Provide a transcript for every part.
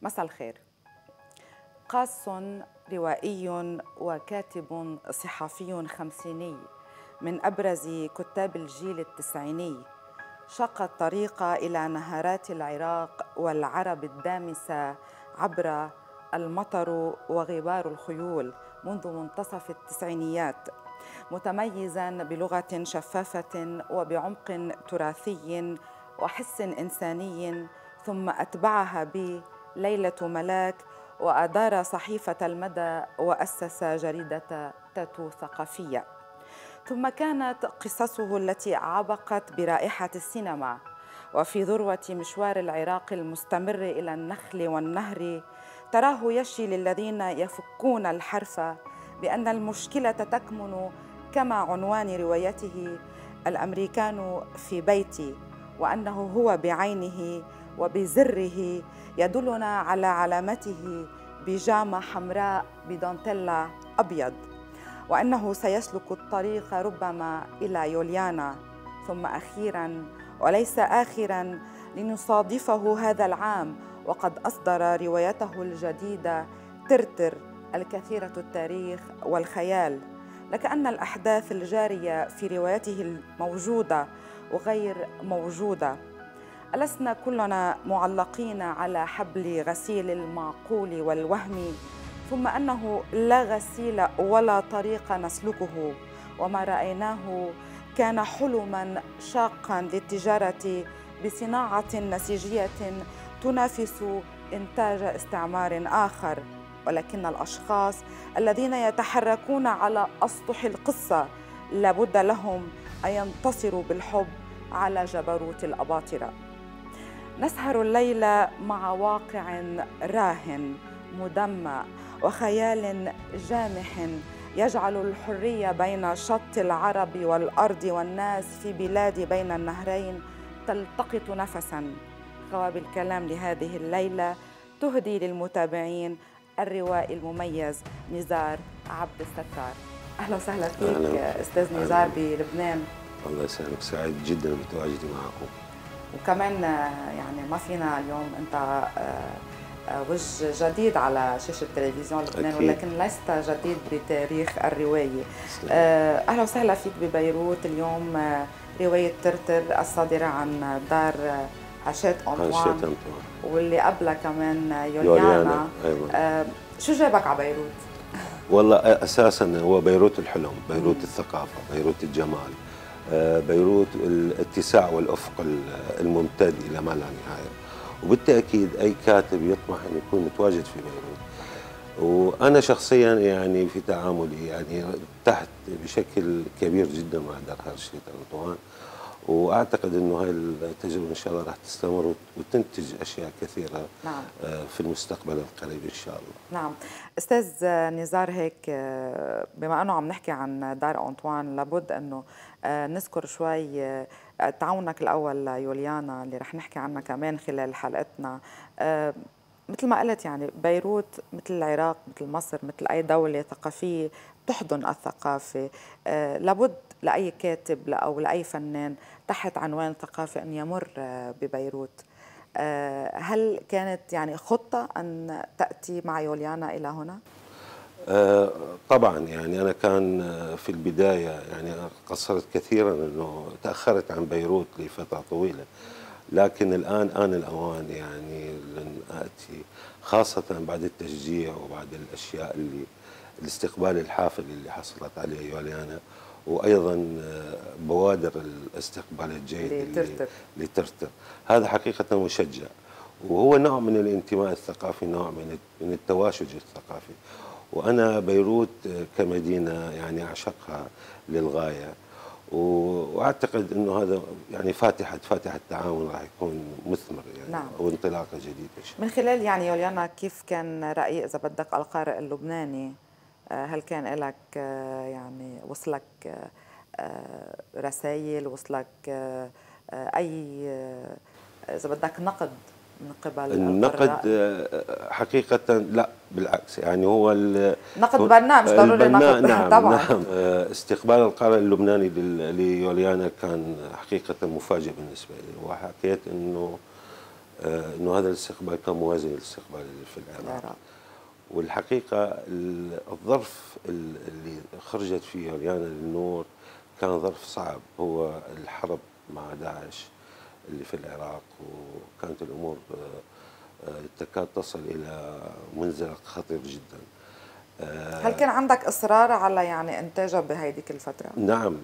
مساء الخير. قاص روائي وكاتب صحفي خمسيني من أبرز كتاب الجيل التسعيني شق الطريق إلى نهارات العراق والعرب الدامسة عبر المطر وغبار الخيول منذ منتصف التسعينيات، متميزاً بلغة شفافة وبعمق تراثي وحس إنساني، ثم أتبعها بليلة ملاك وأدار صحيفة المدى وأسس جريدة تاتو ثقافية. ثم كانت قصصه التي عبقت برائحة السينما، وفي ذروة مشوار العراق المستمر إلى النخل والنهر تراه يشي للذين يفكون الحرف بأن المشكلة تكمن كما عنوان روايته الأمريكان في بيتي، وأنه هو بعينه وبزره يدلنا على علامته بيجامة حمراء بدانتيلا أبيض، وأنه سيسلك الطريق ربما إلى يوليانا، ثم أخيراً وليس آخراً لنصادفه هذا العام وقد أصدر روايته الجديدة ترتر الكثيرة التاريخ والخيال، لكأن الأحداث الجارية في روايته الموجودة وغير موجودة. ألسنا كلنا معلقين على حبل غسيل المعقول والوهم، ثم أنه لا غسيل ولا طريق نسلكه، وما رأيناه كان حلماً شاقاً للتجارة بصناعة نسيجية تنافس إنتاج استعمار آخر، ولكن الأشخاص الذين يتحركون على أسطح القصة لابد لهم أن ينتصروا بالحب على جبروت الأباطرة. نسهر الليلة مع واقع راهن مدمى وخيال جامح يجعل الحرية بين شط العرب والأرض والناس في بلاد بين النهرين تلتقط نفساً. خواب الكلام لهذه الليلة تهدي للمتابعين الروائي المميز نزار عبد الستار. أهلا وسهلا فيك أستاذ نزار بلبنان. الله يسلمك، سعيد جدا بتواجدي معكم. وكمان يعني ما فينا اليوم أنت وجه جديد على شاشة التلفزيون لبنان، ولكن لست جديد بتاريخ الرواية. أهلا وسهلا فيك ببيروت اليوم. رواية ترتر الصادرة عن دار عشات أنطوان، واللي قبلها كمان يوليانا. أيوة. شو جابك على بيروت؟ والله أساسا هو بيروت الحلم، بيروت الثقافة، بيروت الجمال، بيروت الاتساع والأفق الممتد إلى ما لا نهاية، وبالتأكيد أي كاتب يطمح أن يكون متواجد في بيروت. وأنا شخصيا يعني في تعاملي يعني ارتحت بشكل كبير جدا مع دار عشات أنطوان، واعتقد انه هاي التجربه ان شاء الله راح تستمر وتنتج اشياء كثيره. نعم. في المستقبل القريب ان شاء الله. نعم. استاذ نزار، هيك بما انه عم نحكي عن دار أنطوان لابد انه نذكر شوي تعاونك الاول ليوليانا اللي رح نحكي عنها كمان خلال حلقتنا. مثل ما قلت يعني بيروت مثل العراق مثل مصر مثل أي دولة ثقافية تحضن الثقافة، لابد لأي كاتب أو لأي فنان تحت عنوان ثقافة أن يمر ببيروت. هل كانت يعني خطة أن تأتي مع يوليانا إلى هنا؟ طبعا يعني أنا كان في البداية يعني قصرت كثيرا أنه تأخرت عن بيروت لفترة طويلة، لكن الآن آن الأوان يعني لن آتي، خاصة بعد التشجيع وبعد الأشياء اللي الاستقبال الحافل اللي حصلت عليه يوليانا، وأيضا بوادر الاستقبال الجيد لترتر. هذا حقيقة مشجع، وهو نوع من الانتماء الثقافي، نوع من التواشج الثقافي. وأنا بيروت كمدينة يعني أعشقها للغاية، واعتقد انه هذا يعني فاتحه تعاون راح يكون مثمر يعني. نعم. او انطلاقه جديده. من خلال يعني يوليانا، كيف كان راي اذا بدك القارئ اللبناني؟ هل كان لك يعني وصلك رسائل، وصلك اي اذا بدك نقد من قبل النقد؟ حقيقة لا، بالعكس يعني هو نقد بناء، مش ضروري نقد. نعم. طبعا. نعم. استقبال القارئ اللبناني ليوليانا كان حقيقة مفاجئ بالنسبة لي، وحكيت انه انه هذا الاستقبال كان موازي للاستقبال اللي في العراق. والحقيقه الظرف اللي خرجت فيه يوليانا للنور كان ظرف صعب، هو الحرب مع داعش اللي في العراق، وكانت الامور تكاد تصل الى منزلق خطير جدا. هل كان عندك اصرار على يعني انتاجها بهيديك الفتره؟ نعم،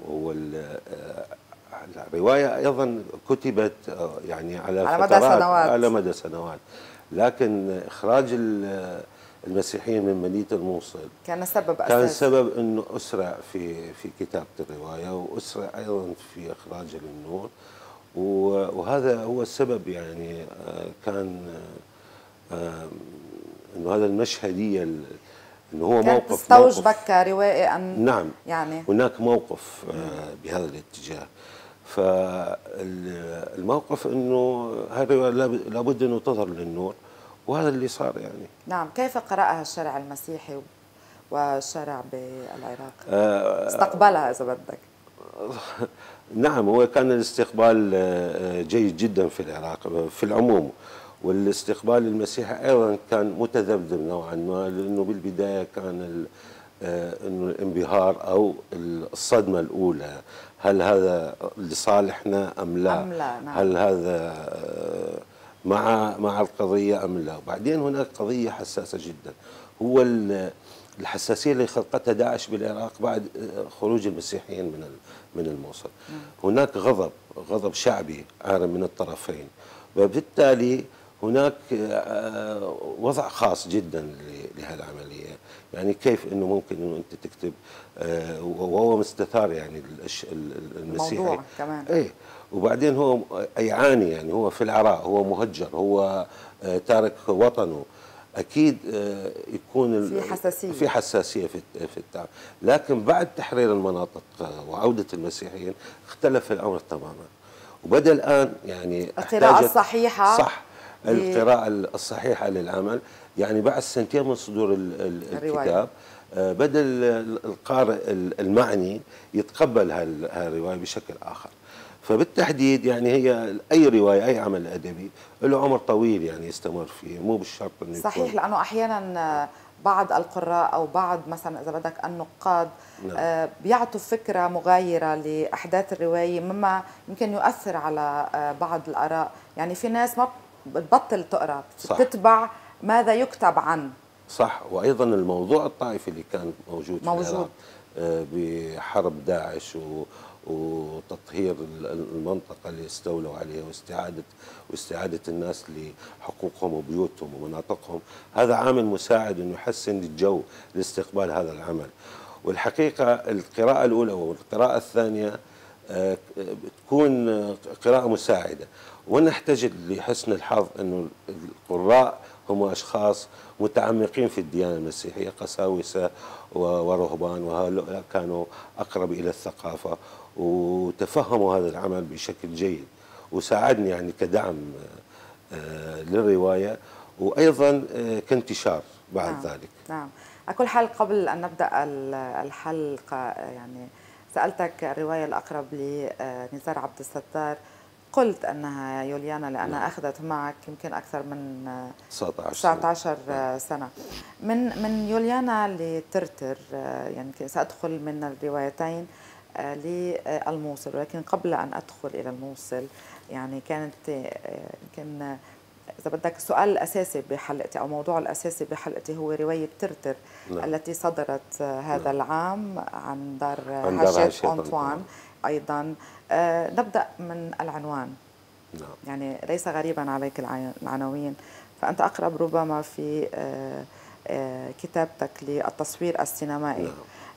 الروايه ايضا كتبت يعني على مدى سنوات، على مدى سنوات، لكن اخراج المسيحيين من مدينه الموصل كان سبب اساسي، كان سبب انه اسرع في كتابه الروايه، واسرع ايضا في اخراجها للنور، وهذا هو السبب. يعني كان انه هذا المشهديه، انه هو كانت موقف تستوجبك كروائي ان نعم يعني هناك موقف بهذا الاتجاه. فالموقف انه هذه لابد انه تظهر للنور، وهذا اللي صار يعني. نعم. كيف قرأها الشارع المسيحي والشارع بالعراق؟ استقبلها اذا بدك. نعم، هو كان الاستقبال جيد جدا في العراق في العموم، والاستقبال المسيحي ايضا كان متذبذب نوعا ما، لانه بالبدايه كان انه الانبهار او الصدمه الاولى، هل هذا لصالحنا ام لا؟ نعم. هل هذا مع القضيه ام لا؟ وبعدين هناك قضيه حساسه جدا، هو الحساسيه اللي خلقتها داعش بالعراق بعد خروج المسيحيين من الموصل. هناك غضب شعبي عارم من الطرفين، وبالتالي هناك وضع خاص جدا لهالعمليه. يعني كيف انه ممكن انه انت تكتب وهو مستثار يعني المسيحي الموضوع كمان ايه، وبعدين هو يعاني، يعني هو في العراء، هو مهجر، هو تارك وطنه، اكيد يكون في حساسيه في التعامل. لكن بعد تحرير المناطق وعوده المسيحيين اختلف الامر تماما، وبدا الان يعني القراءه الصحيحه، صح، القراءه الصحيحه للعمل. يعني بعد سنتين من صدور الكتاب بدا القارئ المعني يتقبل هالروايه بشكل اخر. فبالتحديد يعني هي اي روايه، اي عمل ادبي له عمر طويل يعني يستمر فيه، مو بالشرط انه صحيح، لانه احيانا بعض القراء او بعض مثلا اذا بدك النقاد بيعطوا فكره مغايره لاحداث الروايه، مما يمكن يؤثر على بعض الاراء. يعني في ناس ما بتبطل تقرا، بتتبع ماذا يكتب عن. صح. وايضا الموضوع الطائفي اللي كان موجود في العراق بحرب داعش وتطهير المنطقة اللي استولوا عليها، واستعادة الناس لحقوقهم وبيوتهم ومناطقهم، هذا عامل مساعد انه يحسن الجو لاستقبال هذا العمل. والحقيقة القراءة الأولى والقراءة الثانية بتكون قراءة مساعدة، ونحتاج لحسن الحظ انه القراء هم اشخاص متعمقين في الديانه المسيحيه، قساوسه ورهبان، وهؤلاء كانوا اقرب الى الثقافه وتفهموا هذا العمل بشكل جيد، وساعدني يعني كدعم للروايه، وايضا كانتشار بعد ذلك. نعم. على كل حال، قبل ان نبدا الحلقه يعني سالتك الروايه الاقرب لنزار عبد الستار، قلت أنها يوليانا لأنها أخذت معك يمكن أكثر من 19 سنة. من يوليانا لترتر، يعني سأدخل من الروايتين للموصل، ولكن قبل أن أدخل إلى الموصل يعني كانت يمكن إذا بدك السؤال الأساسي بحلقتي أو موضوع الأساسي بحلقتي هو رواية ترتر التي صدرت هذا العام عن دار هاشيت أنطوان. أيضا نبدأ من العنوان. يعني ليس غريبا عليك العناوين، فأنت أقرب ربما في كتابتك للتصوير السينمائي.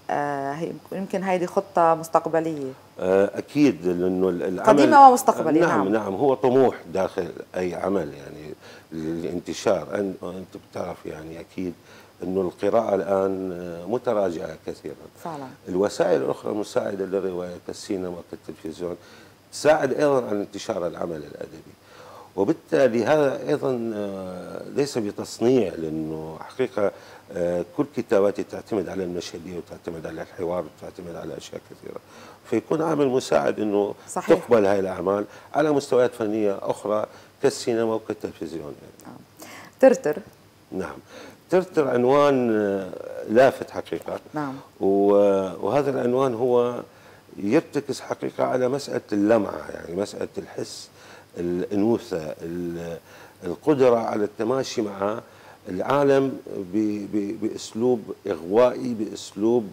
يمكن هيدي خطة مستقبلية أكيد، لأنه العمل قديمة ومستقبلية. نعم هو طموح داخل أي عمل يعني للانتشار. أنت بتعرف يعني أكيد أنه القراءة الآن متراجعة كثيرا فعلا. الوسائل الأخرى المساعدة للرواية كالسينما كالتلفزيون تساعد أيضا على انتشار العمل الأدبي. وبالتالي هذا أيضا ليس بتصنيع، لأنه حقيقة كل كتاباتي تعتمد على المشهدية وتعتمد على الحوار وتعتمد على أشياء كثيرة، فيكون عامل مساعد أنه صحيح. تقبل هاي الأعمال على مستويات فنية أخرى كالسينما وكالتلفزيون يعني. ترتر. نعم، ترتر عنوان لافت حقيقة. نعم. وهذا العنوان هو يرتكز حقيقة على مسألة اللمعة، يعني مسألة الحس، الأنوثة، القدرة على التماشي مع العالم بأسلوب إغوائي، بأسلوب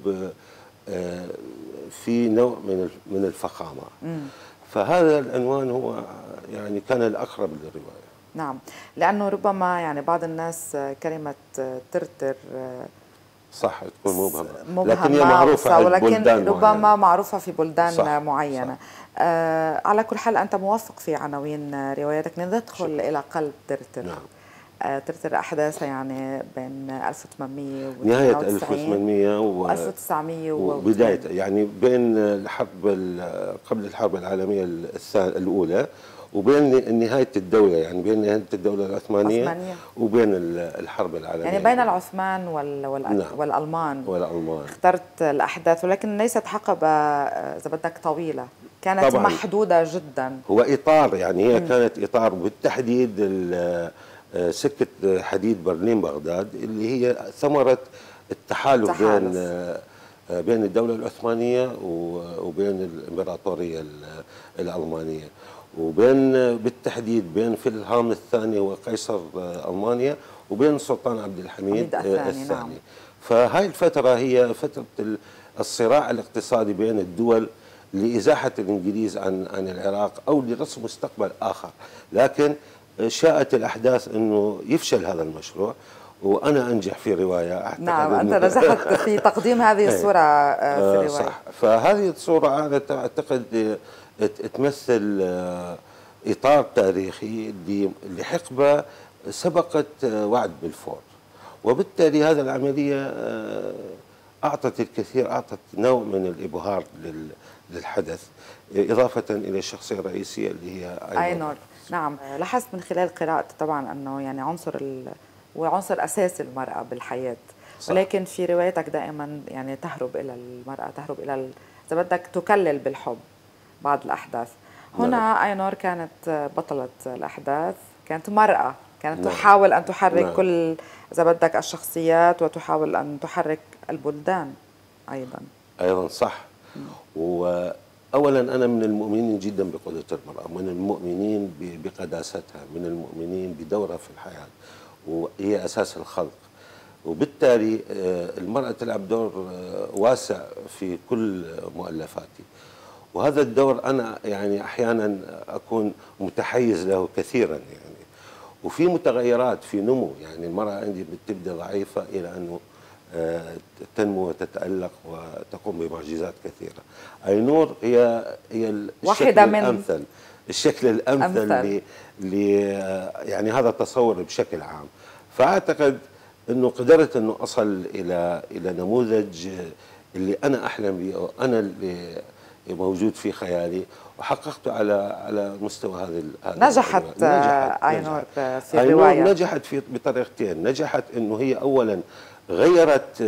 في نوع من الفخامة. فهذا العنوان هو يعني كان الأقرب للرواية. نعم، لأنه ربما يعني بعض الناس كلمة ترتر صح تكون مبهمة، لكن هي معروفة، ولكن ربما معينة. معروفة في بلدان صح معينة. صح. على كل حال أنت موفق في عناوين رواياتك. ندخل إلى قلب ترتر. نعم. ترتر أحداثها يعني بين 1800 نهاية 1800 و 1900 وبداية، يعني بين قبل الحرب العالمية الأولى وبين نهاية الدولة، يعني بين نهاية الدولة العثمانية وبين الحرب العالمية، يعني بين العثمان نعم. والألمان اخترت الأحداث، ولكن ليست حقبة إذا بدك طويلة، كانت طبعاً محدودة جدا. هو إطار، يعني هي كانت إطار، بالتحديد سكة حديد برلين بغداد اللي هي ثمرة التحالف بين الدولة العثمانية وبين الإمبراطورية الألمانية، وبين بالتحديد بين فيلهلم الثاني وقيصر ألمانيا وبين السلطان عبد الحميد الثاني. نعم. فهاي الفترة هي فترة الصراع الاقتصادي بين الدول لإزاحة الإنجليز عن العراق أو لرسم مستقبل آخر، لكن شاءت الأحداث أنه يفشل هذا المشروع وأنا أنجح في رواية. أعتقد نعم، أنت نجحت في تقديم هذه الصورة في الرواية. صح. فهذه الصورة أنا أعتقد تمثل إطار تاريخي لحقبة سبقت وعد بلفور، وبالتالي هذه العملية أعطت الكثير، أعطت نوع من الإبهار للحدث، إضافة إلى الشخصية الرئيسية اللي هي آينور. نعم، لاحظت من خلال قراءتي طبعا أنه يعني وعنصر أساسي المرأة بالحياة. صح. ولكن في روايتك دائما يعني تهرب إلى المرأة، تهرب إلى إذا بدك تكلل بالحب بعض الأحداث. هنا نعم. آينور كانت بطلة الأحداث، كانت مرأة، كانت نعم. تحاول أن تحرك نعم. كل إذا بدك الشخصيات، وتحاول أن تحرك البلدان أيضا. صح. وأولا أنا من المؤمنين جدا بقدرة المرأة، من المؤمنين بقداستها، من المؤمنين بدورها في الحياة، وهي أساس الخلق، وبالتالي المرأة تلعب دور واسع في كل مؤلفاتي، وهذا الدور أنا يعني أحيانا أكون متحيز له كثيرا، يعني وفي متغيرات، في نمو، يعني المرأة عندي بتبدأ ضعيفة إلى أنه تنمو وتتألق وتقوم بمعجزات كثيرة. آينور هي الشكل الأمثل يعني هذا التصور بشكل عام. فأعتقد أنه قدرت أنه أصل إلى نموذج اللي أنا أحلم به، أو أنا اللي موجود في خيالي، وحققته على مستوى هذا. نجحت آينور في الرواية. نجحت بطريقتين. نجحت أنه هي أولا غيرت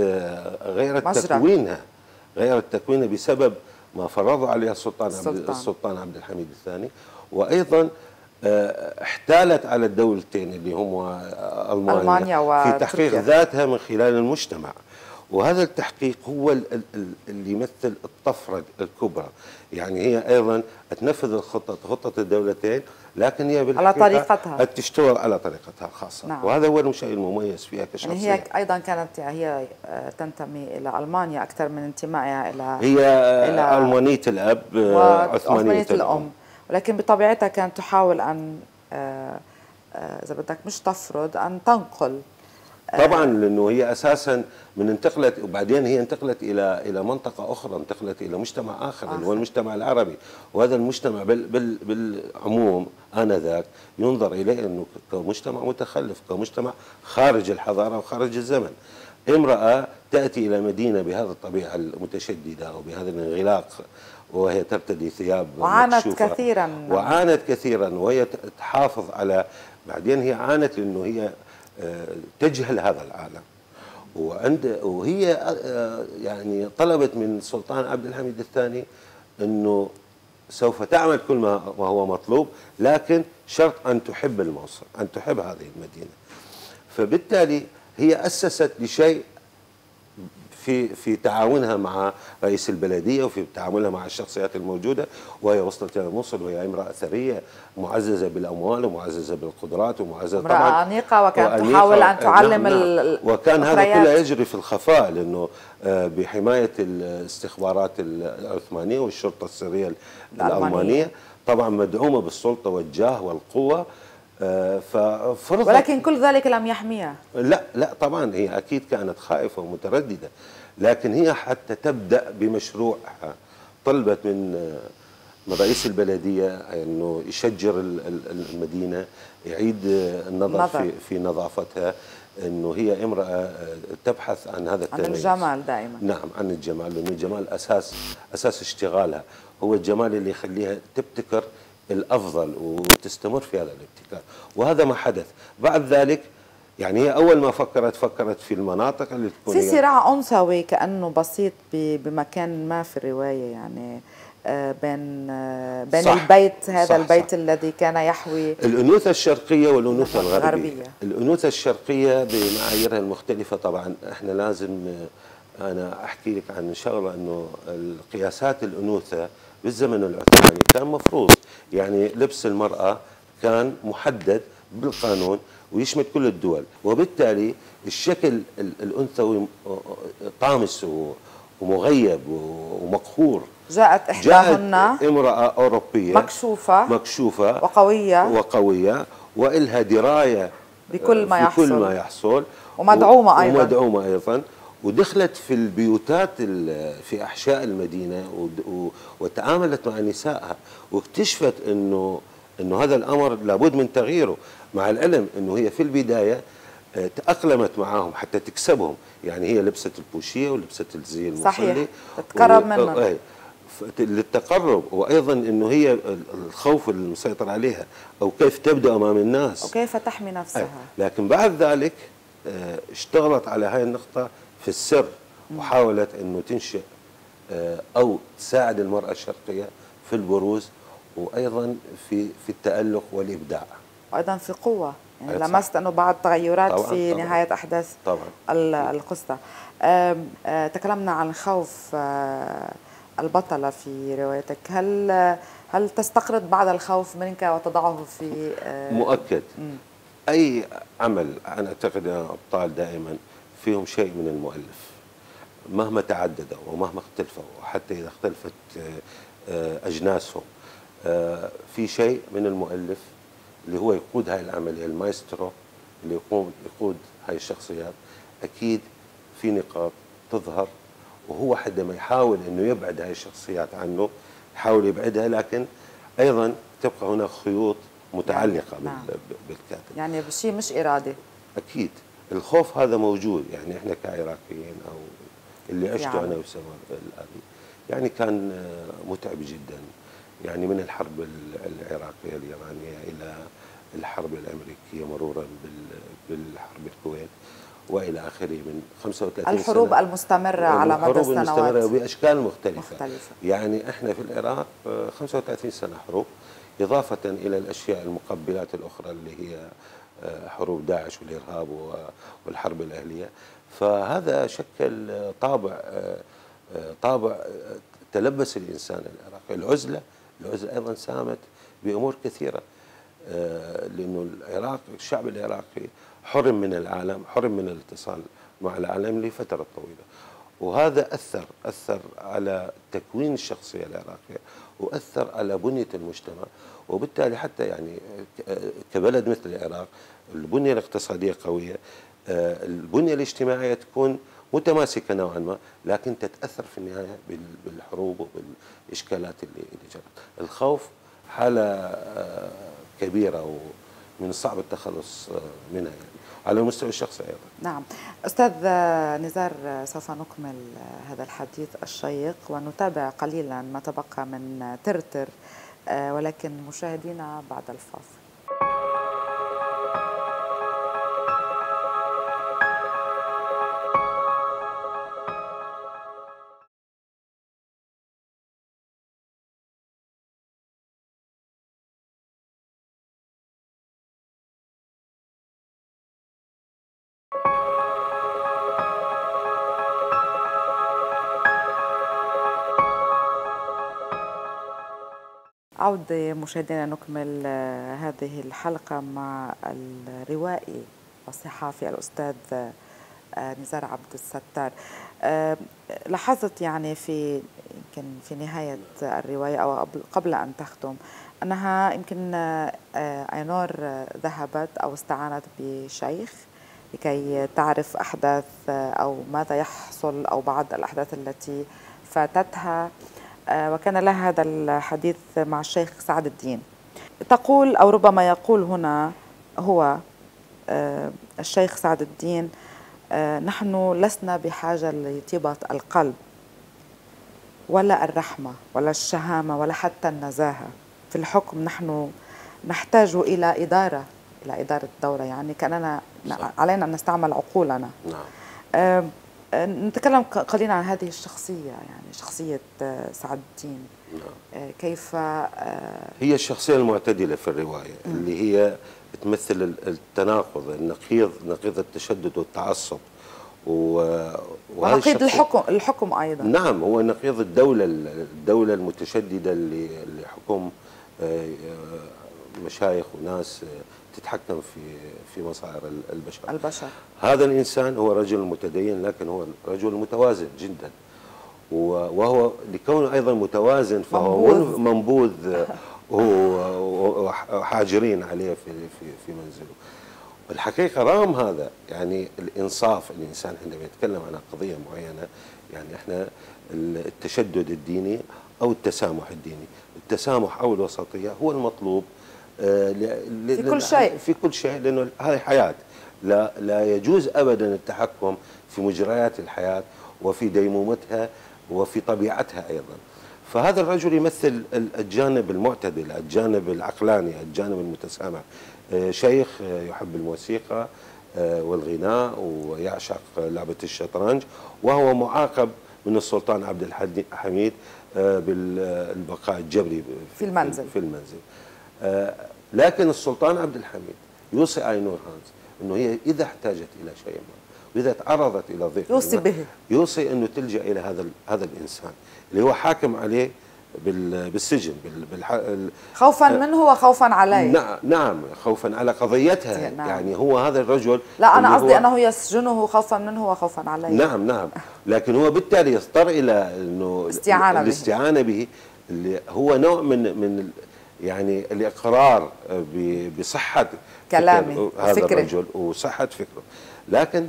تكوينها بسبب ما فرض عليها السلطان عبد الحميد الثاني، وأيضا احتالت على الدولتين اللي هم ألمانيا في تحقيق ذاتها من خلال المجتمع، وهذا التحقيق هو اللي يمثل الطفرة الكبرى. يعني هي أيضا تنفذ خطة الدولتين، لكن هي على طريقتها، تشتغل على طريقتها الخاصة. نعم. وهذا هو الشيء المميز فيها كشخصية. يعني هي أيضا كانت هي تنتمي إلى ألمانيا أكثر من انتمائها إلى ألمانية الأب وعثمانية الأم، ولكن بطبيعتها كانت تحاول أن إذا بدك مش تفرض، أن تنقل. طبعا، لأنه هي أساسا انتقلت، وبعدين هي انتقلت إلى منطقة أخرى، انتقلت إلى مجتمع آخر اللي هو المجتمع العربي، وهذا المجتمع بالعموم آنذاك ينظر إليه أنه كمجتمع متخلف، كمجتمع خارج الحضارة وخارج الزمن. امرأة تأتي إلى مدينة بهذه الطبيعة المتشددة أو بهذا الانغلاق، وهي ترتدي ثياب وعانت مكشوفة كثيرا. وعانت كثيرا، وهي تحافظ على، بعدين هي عانت لأنه هي تجهل هذا العالم، وهي يعني طلبت من السلطان عبد الحميد الثاني أنه سوف تعمل كل ما هو مطلوب، لكن شرط أن تحب الموصل، أن تحب هذه المدينة. فبالتالي هي أسست لشيء في تعاونها مع رئيس البلدية وفي تعاملها مع الشخصيات الموجودة، وهي وصلت إلى الموصل وهي امرأة ثرية معززة بالأموال ومعززة بالقدرات ومعززة امرأة أنيقة، وكانت تحاول أن تعلم وكان هذا كله يجري في الخفاء، لأنه بحماية الاستخبارات العثمانية والشرطة السرية الألمانية، طبعا مدعومة بالسلطة والجاه والقوة. ففرضت، ولكن كل ذلك لم يحميها. لا طبعا هي أكيد كانت خائفة ومترددة، لكن هي حتى تبدأ بمشروعها طلبت من رئيس البلدية أنه يشجر المدينة، يعيد النظر في نظافتها، أنه هي امرأة تبحث عن هذا التميز، عن الجمال دائما. نعم، عن الجمال، لأن الجمال أساس اشتغالها، هو الجمال اللي يخليها تبتكر الأفضل وتستمر في هذا الابتكار، وهذا ما حدث. بعد ذلك يعني هي أول ما فكرت في المناطق اللي تكون في صراع أنثوي كأنه بسيط بمكان ما في الرواية، يعني بين البيت هذا، صح، البيت، صح، الذي كان يحوي الأنوثة الشرقية والأنوثة الغربية. الأنوثة الشرقية بمعاييرها المختلفة، طبعا احنا لازم أنا أحكي لك عن شغلة، أنه القياسات الأنوثة بالزمن العثماني كان مفروض، يعني لبس المرأة كان محدد بالقانون ويشمل كل الدول، وبالتالي الشكل الأنثوي طامس ومغيب ومقهور. جاءت إحداهن امرأة أوروبية مكشوفة وقوية وإلها دراية بكل ما يحصل ومدعومة أيضا، ودخلت في البيوتات في أحشاء المدينة وتعاملت مع نسائها، واكتشفت أنه هذا الأمر لابد من تغييره، مع العلم أنه هي في البداية تأقلمت معهم حتى تكسبهم، يعني هي لبست البوشية ولبست الزي المصلي، صحيح، تتقرب منهم للتقرب، وأيضا أنه هي الخوف المسيطر عليها، أو كيف تبدأ أمام الناس وكيف تحمي نفسها. لكن بعد ذلك اشتغلت على هاي النقطة في السر، وحاولت أنه تنشئ أو تساعد المرأة الشرقية في البروز، وأيضا في التألق والإبداع، وأيضا في قوة، يعني لمست أنه بعض تغيرات طبعاً في طبعاً نهاية أحداث القصة. تكلمنا عن خوف البطلة في روايتك، هل تستقرض بعض الخوف منك وتضعه في مؤكد. أي عمل أنا أعتقد أن الأبطال دائما فيهم شيء من المؤلف، مهما تعددوا ومهما اختلفوا، وحتى إذا اختلفت أجناسهم، في شيء من المؤلف اللي هو يقود هاي العملية، المايسترو اللي يقود هاي الشخصيات. أكيد في نقاط تظهر، وهو حدما يحاول أنه يبعد هاي الشخصيات عنه يحاول يبعدها، لكن أيضا تبقى هناك خيوط متعلقة بالكاتب، يعني بشيء مش إرادي. أكيد الخوف هذا موجود، يعني إحنا كعراقيين أو اللي عشته أنا وسما الأبي، يعني كان متعب جدا، يعني من الحرب العراقية الإيرانية إلى الحرب الأمريكية مرورا بالحرب الكويت وإلى آخره، من 35 الحروب سنة المستمرة على مدى السنوات، الحروب المستمرة بأشكال مختلفة. يعني إحنا في العراق 35 سنة حروب، إضافة إلى الأشياء المقبلات الأخرى اللي هي حروب داعش والإرهاب والحرب الأهلية. فهذا شكل طابع تلبس الإنسان العراقي. العزلة أيضا ساهمت بأمور كثيرة، لأنه الشعب العراقي حرم من العالم، حرم من الاتصال مع العالم لفترة طويلة، وهذا أثر على تكوين الشخصية العراقية، وأثر على بنية المجتمع، وبالتالي حتى يعني كبلد مثل العراق البنية الاقتصادية قوية، البنية الاجتماعية تكون متماسكة نوعا ما، لكن تتأثر في النهاية بالحروب وبالإشكالات اللي جرت. الخوف حالة كبيرة ومن الصعب التخلص منها يعني. على المستوى الشخصي أيضا. نعم. أستاذ نزار، سوف نكمل هذا الحديث الشيق ونتابع قليلا ما تبقى من ترتر، ولكن مشاهدينا بعد الفاصل. عودة مشاهدينا، نكمل هذه الحلقة مع الروائي والصحافي الأستاذ نزار عبد الستار. لاحظت يعني يمكن في نهاية الرواية أو قبل أن تختم أنها يمكن أينور ذهبت أو استعانت بشيخ لكي تعرف أحداث أو ماذا يحصل أو بعض الأحداث التي فاتتها، وكان لها هذا الحديث مع الشيخ سعد الدين. تقول أو ربما يقول هنا هو الشيخ سعد الدين: نحن لسنا بحاجة لطيبة القلب ولا الرحمة ولا الشهامة ولا حتى النزاهة في الحكم، نحن نحتاج إلى إدارة الدولة، يعني كأننا علينا أن نستعمل عقولنا. نعم. نتكلم قليلا عن هذه الشخصية، يعني شخصية سعد الدين. نعم. كيف هي الشخصية المعتدلة في الرواية اللي هي تمثل التناقض، نقيض التشدد والتعصب ونقيض الحكم أيضا. نعم، هو نقيض الدولة المتشددة اللي حكم مشايخ وناس تتحكم في مصائر البشر. هذا الإنسان هو رجل متدين، لكن هو رجل متوازن جدا، وهو لكونه أيضا متوازن فهو منبوذ وحاجرين عليه في منزله. الحقيقة رغم هذا يعني الإنصاف، الإنسان عندما يتكلم عن قضية معينة، يعني إحنا التشدد الديني أو التسامح الديني، التسامح أو الوسطية هو المطلوب في كل شيء، لأنه هذه حياة، لا يجوز أبدا التحكم في مجريات الحياة وفي ديمومتها وفي طبيعتها أيضا. فهذا الرجل يمثل الجانب المعتدل، الجانب العقلاني، الجانب المتسامح. شيخ يحب الموسيقى والغناء ويعشق لعبة الشطرنج، وهو معاقب من السلطان عبد الحميد بالبقاء الجبري في المنزل. لكن السلطان عبد الحميد يوصي آينور هانز أنه هي إذا احتاجت إلى شيء ما وإذا تعرضت إلى ضيق يوصي أنه تلجأ إلى هذا الإنسان اللي هو حاكم عليه بالسجن خوفا منه وخوفا عليه. نعم، خوفا على قضيتها. نعم. يعني هو هذا الرجل، لا أنا قصدي أنه يسجنه خوفا منه وخوفا عليه. نعم، لكن هو بالتالي يضطر إلى أنه الاستعانة به، اللي هو نوع من يعني الإقرار بصحة كلامه هذا الرجل وصحة فكره. لكن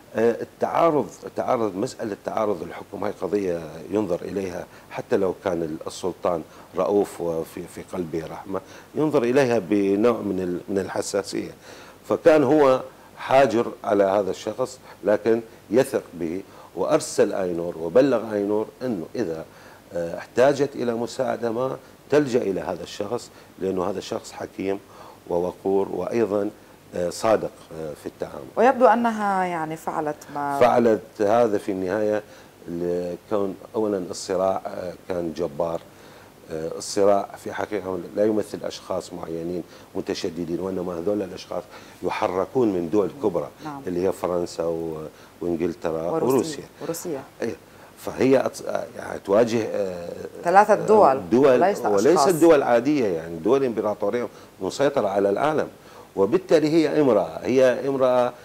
مسألة تعارض الحكم هي قضية ينظر إليها، حتى لو كان السلطان رؤوف وفي قلبه رحمة، ينظر إليها بنوع من الحساسية. فكان هو حاجر على هذا الشخص، لكن يثق به، وأرسل آينور وبلغ آينور أنه إذا احتاجت إلى مساعدة ما تلجأ إلى هذا الشخص، لأنه هذا الشخص حكيم ووقور وأيضا صادق في التعامل. ويبدو أنها يعني فعلت هذا في النهاية. كون أولا الصراع كان جبار. الصراع في حقيقة لا يمثل أشخاص معينين متشددين، وإنما هذول الأشخاص يحركون من دول كبرى. نعم. اللي هي فرنسا وإنجلترا وروسيا. فهي يعني تواجه 3 دول وليست دول عادية، يعني دول إمبراطورية مسيطرة على العالم. وبالتالي هي امرأة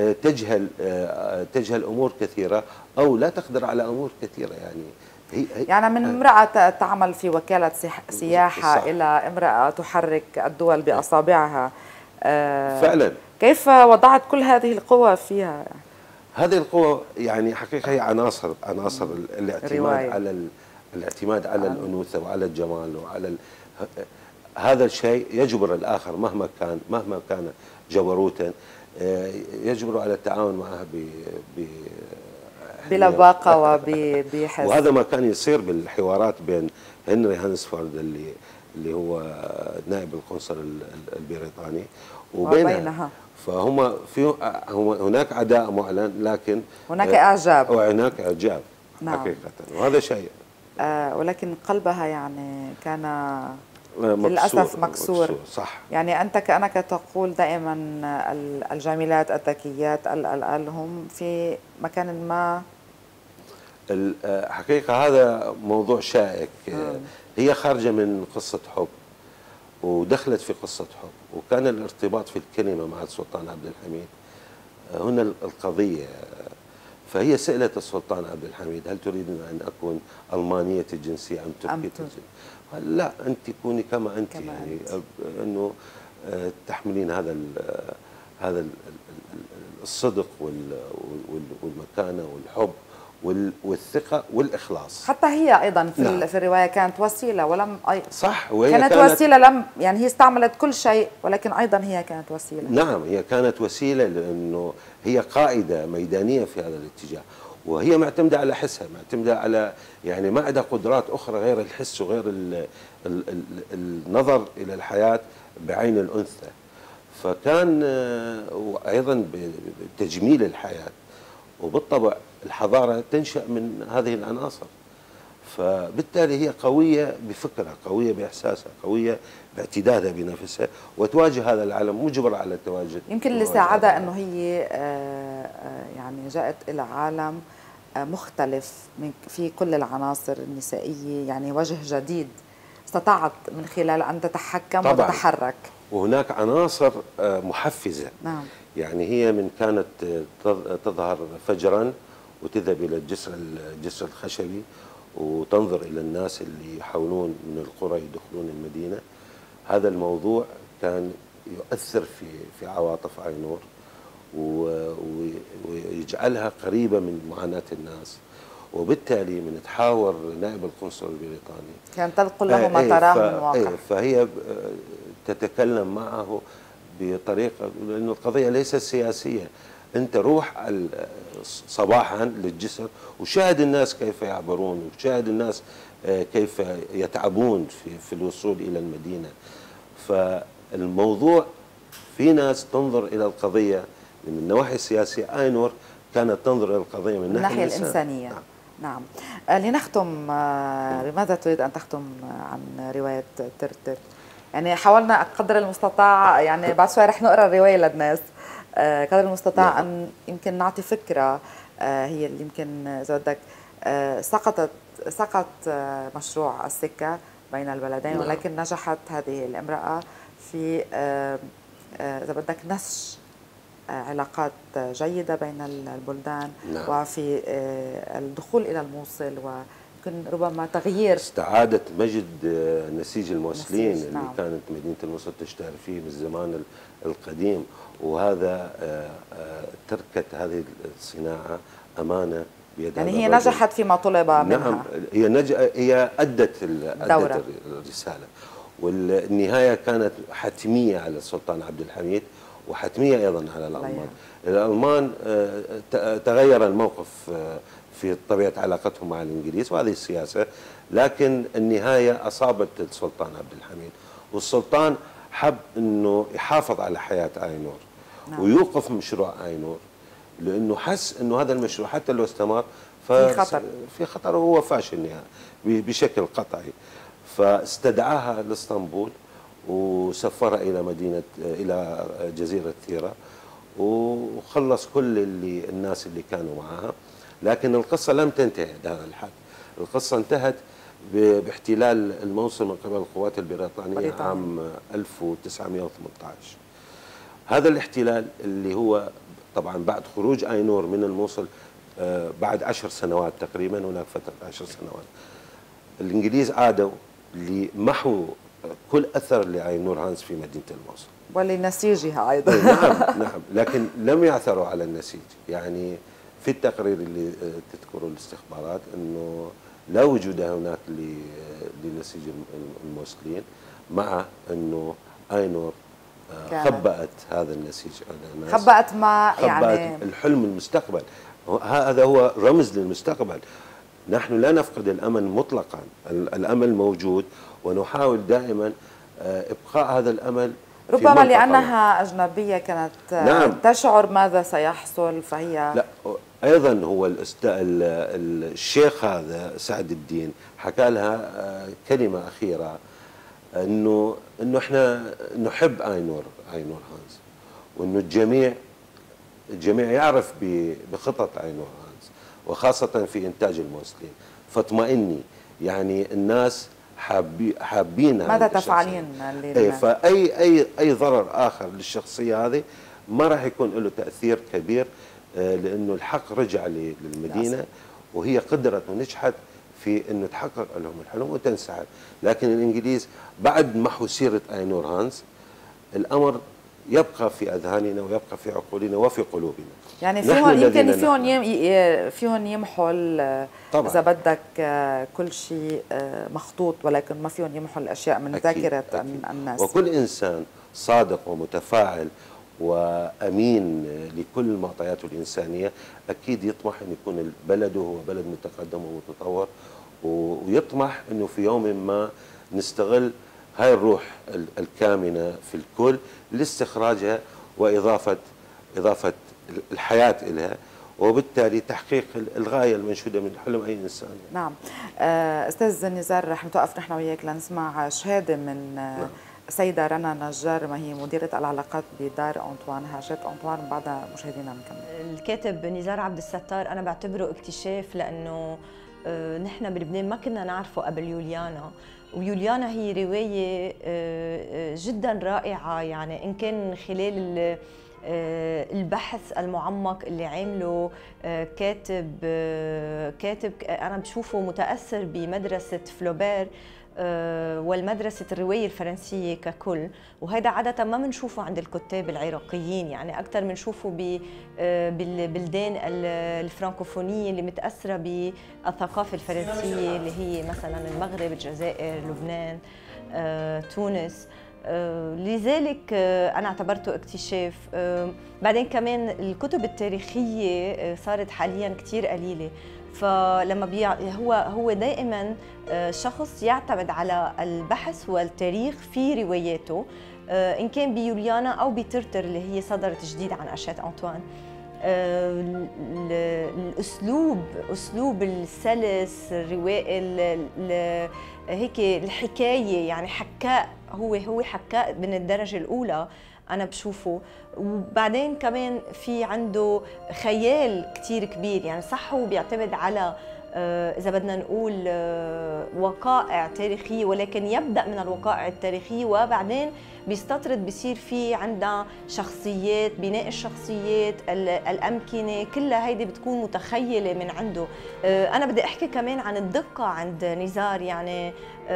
تجهل أمور كثيرة أو لا تقدر على أمور كثيرة. يعني من امرأة تعمل في وكالة سياحة صح. إلى امرأة تحرك الدول بأصابعها. فعلا. كيف وضعت كل هذه القوى فيها؟ هذه القوى يعني حقيقة هي عناصر الاعتماد على الأنوثة وعلى الجمال وعلى هذا الشيء يجبر الآخر مهما كان جبروتا. يجبروا على التعاون معها بلباقة وبحس. وهذا ما كان يصير بالحوارات بين هنري هانسفورد اللي هو نائب القنصل البريطاني وبينها. فهم هناك عداء معلن، لكن هناك إعجاب، وهناك إعجاب. نعم. حقيقة، وهذا شيء. ولكن قلبها يعني كان للأسف مكسور. صح. يعني أنت كأنك تقول دائما الجميلات الذكيات هم في مكان ما. الحقيقة هذا موضوع شائك. هي خارجة من قصة حب ودخلت في قصة حب، وكان الارتباط في الكلمة مع السلطان عبد الحميد هنا القضية. فهي سألت السلطان عبد الحميد: هل تريدين أن أكون ألمانية الجنسية أم تركية الجنسية؟ قال: لا، أنت كوني كما أنت، يعني أنه تحملين هذا الصدق والمكانة والحب والثقة والإخلاص. حتى هي أيضا نعم. في الرواية كانت وسيلة ولم صح، كانت وسيلة يعني هي استعملت كل شيء، ولكن أيضا هي كانت وسيلة. نعم، هي كانت وسيلة، لأنه هي قائدة ميدانية في هذا الاتجاه، وهي معتمدة على حسها، معتمدة على يعني ما عندها قدرات أخرى غير الحس وغير النظر إلى الحياة بعين الأنثى. فكان أيضا بتجميل الحياة، وبالطبع الحضارة تنشأ من هذه العناصر. فبالتالي هي قوية بفكرها، قوية بإحساسها، قوية باعتدادها بنفسها، وتواجه هذا العالم مجبرة على التواجد. يمكن اللي ساعدها أنه هي يعني جاءت إلى عالم مختلف في كل العناصر النسائية، يعني وجه جديد استطاعت من خلال أن تتحكم طبعاً وتتحرك. وهناك عناصر محفزة. نعم. يعني هي من كانت تظهر فجرا وتذهب إلى الجسر الخشبي وتنظر إلى الناس اللي يحاولون من القرى يدخلون المدينة. هذا الموضوع كان يؤثر في عواطف آينور ويجعلها قريبة من معاناة الناس، وبالتالي من تحاور نائب القنصل البريطاني كان تنقل له ما تراه من واقع. فهي تتكلم معه بطريقة، لأن القضية ليست سياسية. أنت روح صباحا للجسر وشاهد الناس كيف يعبرون، وشاهد الناس كيف يتعبون في الوصول إلى المدينة. فالموضوع في ناس تنظر إلى القضية من النواحي السياسية، آينور كانت تنظر إلى القضية من الناحية الإنسانية. نعم. لنختم، بماذا تريد أن تختم عن رواية ترتر؟ يعني حاولنا قدر المستطاع، يعني بعد شوي رح نقرأ الرواية للناس، قدر المستطاع أن يمكن نعطي فكرة. هي اللي يمكن إذا بدك سقط مشروع السكة بين البلدين، ولكن نجحت هذه الامرأة في إذا بدك نسج علاقات جيدة بين البلدان. وفي الدخول إلى الموصل، ويمكن ربما تغيير استعادة مجد نسيج الموصلين اللي كانت مدينة الموصل تشتهر فيه من الزمان القديم. وهذا تركت هذه الصناعة أمانة بيد يعني هي نجحت فيما طلب منها. نعم، هي أدت الرسالة، والنهاية كانت حتمية على السلطان عبد الحميد وحتمية أيضا على الألمان. الألمان تغير الموقف في طبيعة علاقتهم مع الإنجليز، وهذه السياسة، لكن النهاية أصابت السلطان عبد الحميد، والسلطان حب أنه يحافظ على حياة آينور ويوقف مشروع آينور، لأنه حس أنه هذا المشروع حتى لو استمر في خطر وهو فاشل يعني بشكل قطعي. فاستدعاها لإسطنبول وسفرها إلى جزيرة ثيرا، وخلص كل الناس اللي كانوا معها. لكن القصة لم تنتهي بهذا الحد. القصة انتهت باحتلال الموصل من قبل القوات البريطانية عام 1918. هذا الاحتلال اللي هو طبعا بعد خروج آينور من الموصل بعد 10 سنوات تقريبا، هناك فترة 10 سنوات، الإنجليز عادوا لمحو كل أثر لآينور هانس في مدينة الموصل ولنسيجها أيضا. نعم، لكن لم يعثروا على النسيج. يعني في التقرير اللي تذكره الاستخبارات أنه لا وجود هناك لنسيج الموصلين، مع أنه آينور خبأت هذا النسيج على الناس، خبأت ما خبأت يعني الحلم المستقبل. هذا هو رمز للمستقبل. نحن لا نفقد الأمل مطلقا، الأمل موجود، ونحاول دائما إبقاء هذا الأمل. ربما لأنها أجنبية كانت نعم. تشعر ماذا سيحصل، فهي لا، أيضا هو الشيخ هذا سعد الدين حكى لها كلمة أخيرة، إنه إحنا نحب آينور هانز، وإنه الجميع يعرف بخطط آينور هانز، وخاصة في إنتاج الموسيقى، فاطمئني، يعني الناس حابين. ماذا تفعلين؟ فأي ضرر آخر للشخصية هذه ما راح يكون له تأثير كبير، لأنه الحق رجع للمدينة، وهي قدرت ونجحت في أنه تحقق لهم الحلم وتنسحب. لكن الإنجليز بعد محو سيرة آينور هانز، الأمر يبقى في أذهاننا ويبقى في عقولنا وفي قلوبنا. يعني فيهم يمكن فيهم يمحوا إذا بدك كل شيء مخطوط، ولكن ما فيهم يمحوا الأشياء من ذاكرة الناس. وكل إنسان صادق ومتفاعل وأمين لكل معطياته الإنسانية أكيد يطمح أن يكون بلده هو بلد متقدم ومتطور، ويطمح أنه في يوم ما نستغل هاي الروح الكامنة في الكل لاستخراجها وإضافة الحياة إليها، وبالتالي تحقيق الغاية المنشودة من حلم أي إنسان. نعم. أستاذ نزار، رح نتوقف نحن وياك لنسمع شهادة من سيدة رنا نجار، ما هي مديرة العلاقات بدار أنطوان، هاجات أنطوان، بعدها مشاهدينا بنكمل. الكاتب نزار عبد الستار أنا بعتبره اكتشاف، لأنه نحن بلبنان ما كنا نعرفه قبل يوليانا، ويوليانا هي رواية جدا رائعة، يعني إن كان من خلال البحث المعمق اللي عامله كاتب أنا بشوفه متأثر بمدرسة فلوبير والمدرسة الرواية الفرنسية ككل، وهذا عادة ما بنشوفه عند الكتاب العراقيين، يعني أكثر بنشوفه بالبلدان الفرنكوفونية اللي متأثرة بالثقافة الفرنسية، اللي هي مثلا المغرب، الجزائر، لبنان، تونس. لذلك أنا اعتبرته اكتشاف. بعدين كمان الكتب التاريخية صارت حاليا كتير قليلة، فلما هو دائما شخص يعتمد على البحث والتاريخ في رواياته، إن كان بيوليانا أو بترتر اللي هي صدرت جديد عن أشات أنطوان. الأسلوب السلس، الرواية هيك الحكاية، يعني حكاء، هو حكاء من الدرجة الأولى أنا بشوفه. وبعدين كمان في عنده خيال كتير كبير، يعني صح هو بيعتمد على إذا بدنا نقول وقائع تاريخية، ولكن يبدأ من الوقائع التاريخية وبعدين بيستطرد، بيصير في عندنا شخصيات، بناء الشخصيات، الأمكنة، كلها هيدي بتكون متخيلة من عنده. أنا بدي أحكي كمان عن الدقة عند نزار، يعني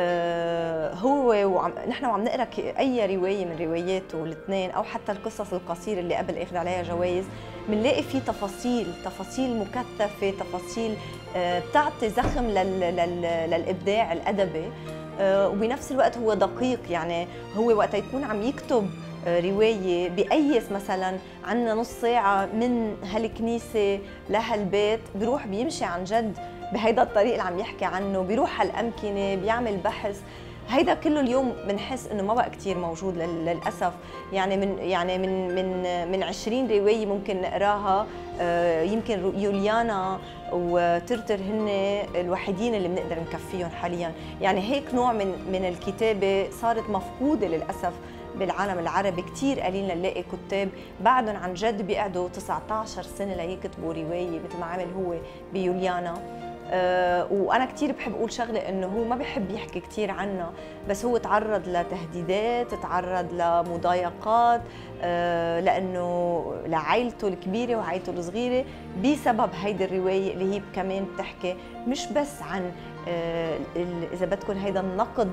نحن وعم نقرأ أي رواية من رواياته الاثنين أو حتى القصص القصيرة اللي قبل أخذ عليها جوائز، بنلاقي في تفاصيل مكثفة، تفاصيل بتعطي زخم للإبداع الأدبي، وبنفس الوقت هو دقيق. يعني هو وقت يكون عم يكتب رواية بيقيس مثلا عنا نص ساعة من هالكنيسة لهالبيت، بيروح بيمشي عن جد بهيدا الطريق اللي عم يحكي عنه، بيروح هالأمكنة، بيعمل بحث. هيدا كله اليوم بنحس انه ما بقى كثير موجود للاسف. يعني من 20 روايه ممكن نقراها، يمكن يوليانا وترتر هن الوحيدين اللي بنقدر نكفيهم حاليا. يعني هيك نوع من الكتابه صارت مفقوده للاسف بالعالم العربي. كثير قليل نلاقي كتاب بعدهم عن جد بيقعدوا 19 سنه ليكتبوا روايه مثل ما عمل هو بيوليانا. وأنا كتير بحب أقول شغلة، إنه هو ما بحب يحكي كتير عنها، بس هو تعرض لتهديدات، تعرض لمضايقات، لأنه لعائلته الكبيرة وعائلته الصغيرة بسبب هيدي الرواية اللي هي كمان بتحكي مش بس عن إذا بدكم هيدا النقد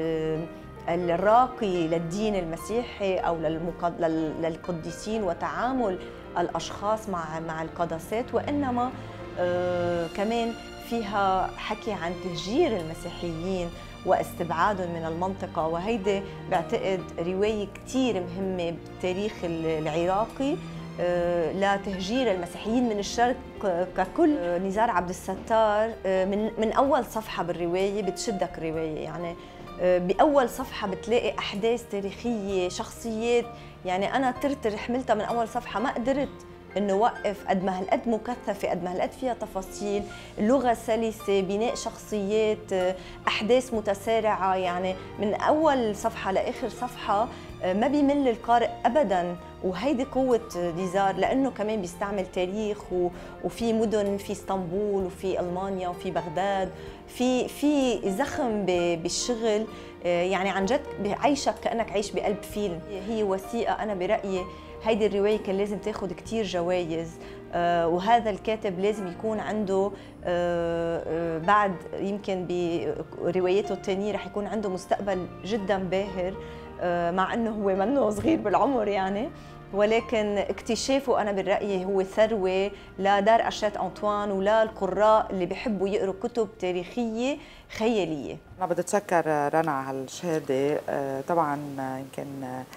الراقي للدين المسيحي أو للقديسين وتعامل الأشخاص مع القداسات، وإنما كمان فيها حكي عن تهجير المسيحيين واستبعادهم من المنطقة. وهيدي بعتقد رواية كتير مهمة بالتاريخ العراقي لتهجير المسيحيين من الشرق ككل. نزار عبد الستار من أول صفحة بالرواية بتشدك الرواية، يعني بأول صفحة بتلاقي أحداث تاريخية، شخصيات، يعني أنا ترتر حملتها من أول صفحة، ما قدرت إنه وقف. قد ما هالقد مكثفة، قد ما هالقد فيها تفاصيل، اللغة سلسة، بناء شخصيات، أحداث متسارعة، يعني من أول صفحة لآخر صفحة ما بيمل القارئ أبداً. وهيدي قوة نزار، لأنه كمان بيستعمل تاريخ وفي مدن، في اسطنبول وفي ألمانيا وفي بغداد، في زخم بالشغل، يعني عن جد بيعيشك كأنك عايش بقلب فيلم. هي وثيقة. أنا برأيي هيدي الرواية كان لازم تاخد كتير جوائز، وهذا الكاتب لازم يكون عنده بعد يمكن برواياته التانية رح يكون عنده مستقبل جدا باهر، مع انه هو منه صغير بالعمر يعني، ولكن اكتشافه انا بالرأي هو ثروة لدار أشات أنطوان وللقراء اللي بيحبوا يقروا كتب تاريخية خيالية. انا بدي اتشكر رنا على هالشهاده. طبعا يمكن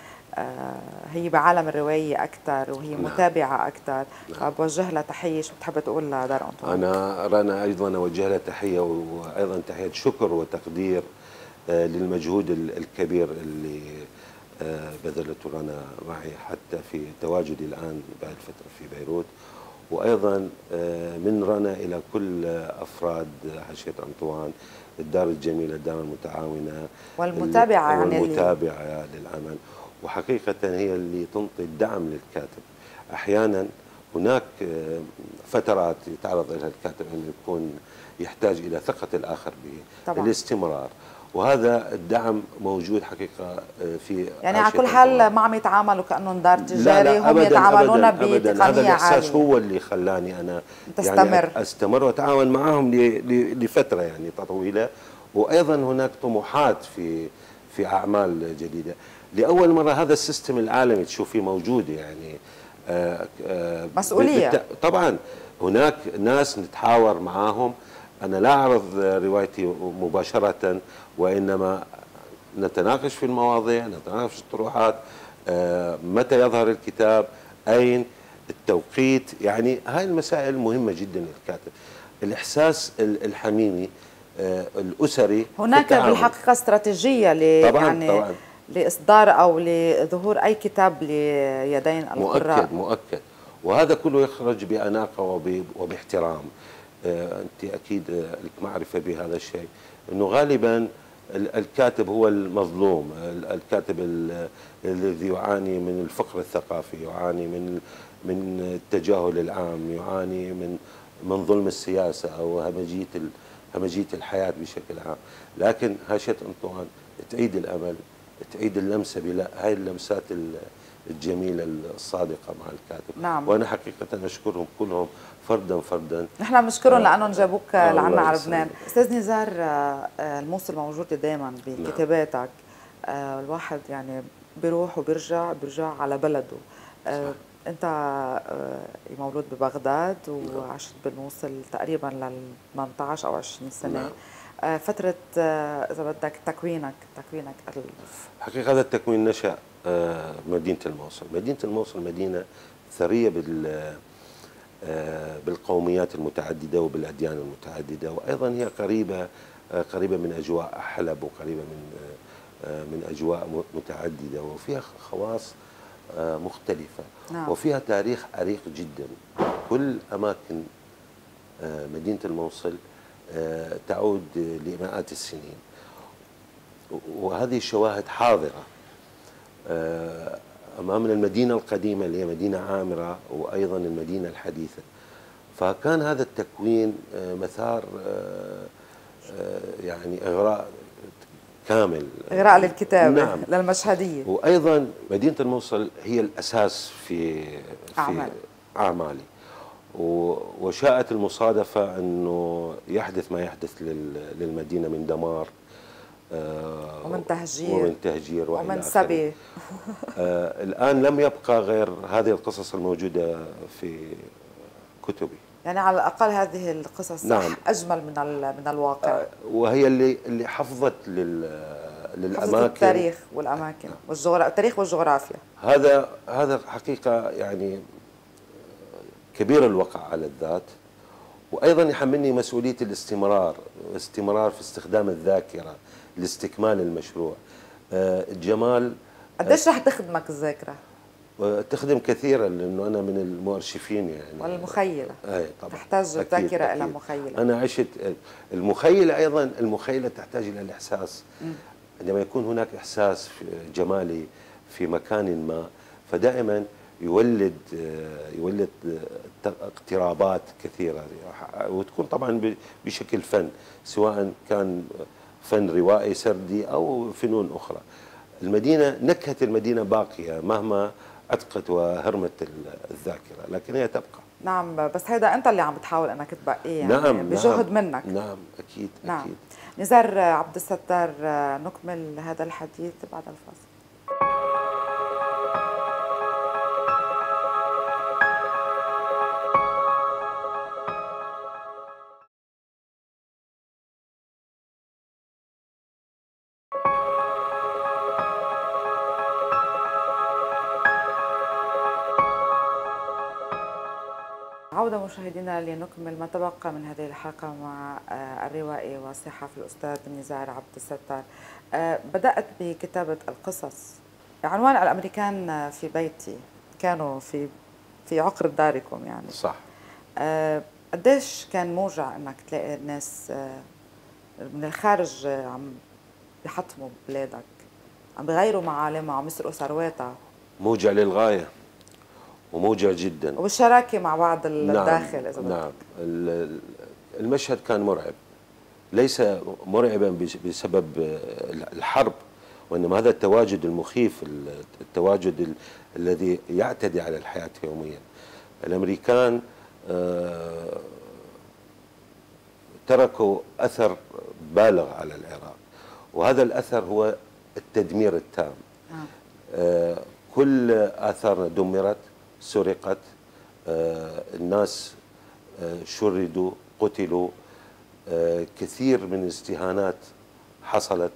هي بعالم الرواية أكثر وهي متابعة أكثر، فبوجه لها تحية. شو بتحب تقول لدار أنطوان؟ أنا رنا أيضا أوجه لها تحية، وأيضا تحية شكر وتقدير للمجهود الكبير اللي بذلته رنا معي حتى في تواجدي الآن بعد فترة في بيروت. وأيضا من رنا إلى كل أفراد حاشية أنطوان، الدار الجميلة، الدار المتعاونة والمتابعة يعني والمتابعة للعمل، وحقيقة هي اللي تنطي الدعم للكاتب. أحيانا هناك فترات يتعرض لها الكاتب أن يكون يحتاج إلى ثقة الآخر بالاستمرار، وهذا الدعم موجود حقيقة في يعني على كل حال ما عم يتعاملوا كأنهم دار تجاري، هم يتعاملون بتقنية هذا الإحساس عالية. هو اللي خلاني أنا تستمر. يعني أستمر وأتعاون معهم لفترة يعني طويلة. وأيضا هناك طموحات في أعمال جديدة. لأول مرة هذا السيستم العالمي تشوفيه موجود، يعني مسؤولية. طبعا هناك ناس نتحاور معاهم. أنا لا أعرض روايتي مباشرة، وإنما نتناقش في المواضيع، نتناقش في الطروحات، متى يظهر الكتاب، أين، التوقيت، يعني هاي المسائل مهمة جدا للكاتب. الإحساس الحميمي الأسري. هناك بالحقيقة استراتيجية طبعا لإصدار أو لظهور أي كتاب ليدين القراء. مؤكد. وهذا كله يخرج بأناقة وباحترام. أنت أكيد لك معرفة بهذا الشيء، أنه غالبا الكاتب هو المظلوم، الكاتب الذي يعاني من الفقر الثقافي، يعاني من التجاهل العام، يعاني من ظلم السياسة أو همجية الحياة بشكل عام. لكن حاشية أنطوان تعيد الأمل، تعيد اللمسة هاي اللمسات الجميلة الصادقة مع الكاتب. نعم. وأنا حقيقة أشكرهم كلهم فردا. نحن بنشكرهم لأنهم جابوك لعنا على لبنان. أستاذ نزار، الموصل موجود دائما بكتاباتك. الواحد يعني بيروح وبيرجع على بلده. أنت مولود ببغداد وعشت بالموصل تقريبا لل 18 أو 20 سنة. فترة إذا بدك تكوينك حقيقة هذا التكوين نشأ مدينة الموصل. مدينة الموصل مدينة ثرية بالقوميات المتعددة وبالأديان المتعددة، وأيضا هي قريبة من أجواء حلب، وقريبة من أجواء متعددة، وفيها خواص مختلفة. نعم. وفيها تاريخ عريق جدا. كل أماكن مدينة الموصل تعود لمئات السنين، وهذه الشواهد حاضرة أمامنا. المدينة القديمة اللي هي مدينة عامرة، وأيضا المدينة الحديثة. فكان هذا التكوين مثار يعني إغراء كامل، إغراء للكتابة. نعم. للمشهدية. وأيضا مدينة الموصل هي الأساس في أعمالي. وشاءت المصادفة أنه يحدث ما يحدث للمدينة من دمار ومن تهجير ومن سبي. الآن لم يبقى غير هذه القصص الموجودة في كتبي. يعني على الأقل هذه القصص نعم. أجمل من الواقع. وهي اللي حفظت للأماكن، حفظت التاريخ والأماكن التاريخ والجغرافيا. هذا حقيقة يعني كبير الوقع على الذات، وأيضا يحملني مسؤولية الاستمرار في استخدام الذاكرة لاستكمال المشروع. الجمال قديش رح تخدمك الذاكرة؟ تخدم كثيرا، لأنه أنا من المؤرشفين يعني. والمخيلة. أي طبعا. تحتاج الذاكرة إلى مخيلة. أنا عشت المخيلة، أيضا المخيلة تحتاج إلى الإحساس. عندما يكون هناك إحساس جمالي في مكان ما، فدائما يولد اقترابات كثيرة، وتكون طبعا بشكل فن، سواء كان فن روائي سردي أو فنون أخرى. نكهة المدينة باقية مهما عتقت وهرمت الذاكرة، لكن هي تبقى. نعم، بس هيدا أنت اللي عم بتحاول أنك تبقيه يعني. نعم، بجهد منك. نعم أكيد. نعم. أكيد. نزار عبد الستار، نكمل هذا الحديث بعد الفاصل. عودة مشاهدينا لنكمل ما تبقى من هذه الحلقة مع الروائي والصحفي الأستاذ نزار عبد الستار. بدأت بكتابة القصص. عنوان الأمريكان في بيتي كانوا في عقر داركم يعني. صح. قديش كان موجع أنك تلاقي الناس من الخارج عم بيحطموا بلادك، عم بيغيروا معالمها، عم يسرقوا ثرواتها؟ موجع للغاية وموجع جدا، وبالشراكة مع بعض الداخل. إذا نعم. المشهد كان مرعب، ليس مرعبا بسبب الحرب، وإنما هذا التواجد المخيف، التواجد الذي يعتدي على الحياة يوميا. الأمريكان تركوا أثر بالغ على العراق، وهذا الأثر هو التدمير التام. كل آثارنا دمرت، سرقت، الناس شردوا، قتلوا، كثير من الاستهانات حصلت.